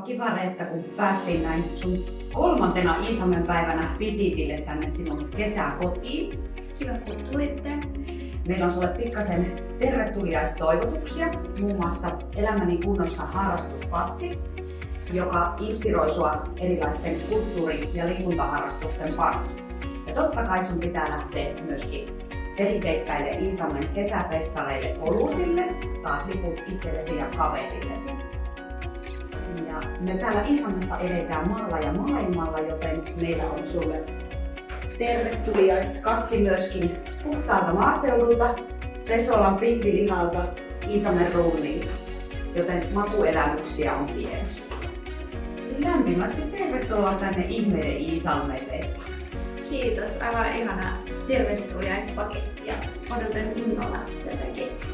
kiva Reetta, kun päästiin näin sun 3. Iisalmen päivänä visitille tänne sinun kesäkotiin. Kiva, kun tulitte. Meillä on sulle pikkasen tervetuliaistoivotuksia, muun muassa Elämäni kunnossa harrastuspassi, joka inspiroi sua erilaisten kulttuuri- ja liikuntaharrastusten pariin. Ja totta kai sun pitää lähteä myöskin perinteikkäille Iisalmen kesäfestareille Olusille. Saat liput itsellesi ja kaverillesi. Ja me täällä Iisalmessa eletään maalla ja maailmalla, joten meillä on sulle tervetuliaiskassi myöskin puhtaalta maaseudulta, Resolan pihvilihalta, Iisalmen ruumiilta, joten makuelämyksiä on tiedossa. Lämpimästi tervetuloa tänne ihmeiden Iisalmelle. Kiitos, aivan ihana tervetuliaispaketti ja odotan innolla tätä kesää.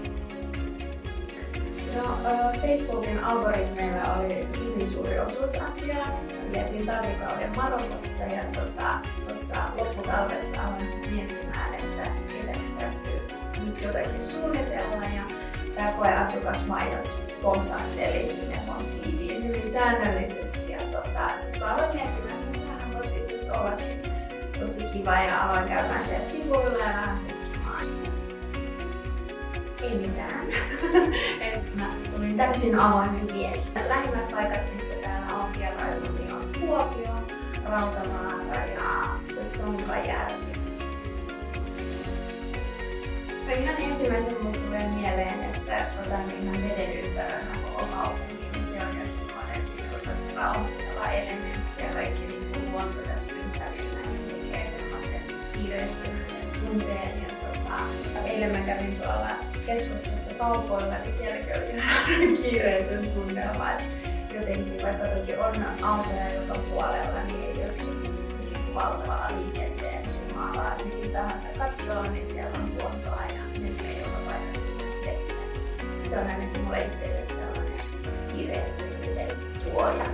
No, Facebookin algoritmeilla oli hyvin suuri osuus asiaa. Vietin talvikauden Marokossa ja tuossa lopputalvesta aloin sitten miettimään, että kesäksi täytyy nyt jotakin suunnitella. Ja tämä koeasukasmainos pompsahteli sinne mun feediin hyvin säännöllisesti. Ja sitten aloin miettimään, että tämähän voisi itse asiassa ollakin tosi kiva ja aloin käymään siellä sivuilla ja vähän tutkimaan. Ei mitään. Mä tulin täysin avoimin mielin. Lähimmät paikat, missä täällä on vierailu, niin on Kuopio, Rautavaara ja Sonkajärvi. Ihan ensimmäisen mun tulee mieleen, että otan ihan veden ympärillä koko kaupunki, niin se on jo semmoinen tosi rauhoittava elementti ja kaikki niin luonto tässä ympärillä niin tekee semmoisen kiireettömyyden tunteen. Eilen mä kävin tuolla keskustassa kaupoilla, niin sielläkin oli ihan kiireetön tunnelma. Jotenkin vaikka toki on autoja joka puolella, niin ei ole semmoista niin valtavaa liikenteen sumaa, mihin tahansa katsoo, niin siellä on luontoa ja menee joka paikassa myös vettä. Se on ainakin mulle itselle sellainen kiireettömyyden tuoja.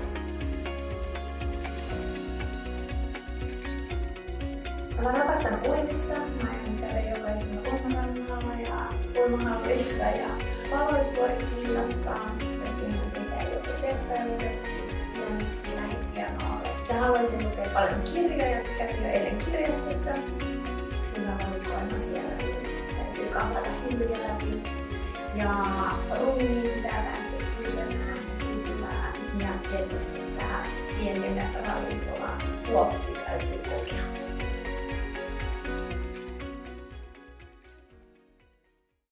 Mä rakastan uimista. Mä käyn jokaisella uimarannalla ja uimahallissa ja valoispuoli kiinnostaa. Ja siinä tekee joku terveydenretki jonnekin lähipianolle. Ja haluaisin lukea paljon kirjoja. Kävin jo eilen kirjastossa. Hyvä valikoima siellä. Täytyy kahlata hyllyjä läpi. Ja ruumiin pitää päästä kylmään. Ja tietysti tää pienen ravintola Kuoppi täytyy